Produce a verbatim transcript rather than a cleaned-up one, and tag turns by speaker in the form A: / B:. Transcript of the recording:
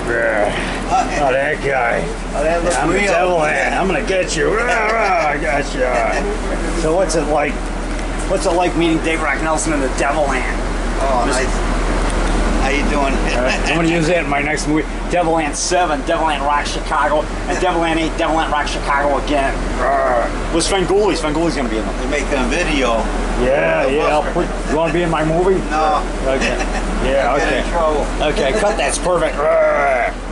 A: Oh, that guy.
B: Oh, that looks
A: yeah, I'm
B: real.
A: the devil hand. I'm gonna get you. I got you. So what's it like? What's it like meeting Dave Rock Nelson in the Devil Hand?
B: Oh,
A: Just,
B: nice. How you doing?
A: uh, I'm gonna use that in my next movie. Devil Hand seven, Devil Hand Rock Chicago, and Devil Hand eight, Devil Hand Rock Chicago again. With Svengoolie. Svengulie's gonna be in them.
B: You're making a video.
A: Yeah, yeah. I'll put, you want to be in my movie?
B: No.
A: Okay. Yeah.
B: Get
A: Okay.
B: in trouble.
A: Okay. Cut. That's perfect.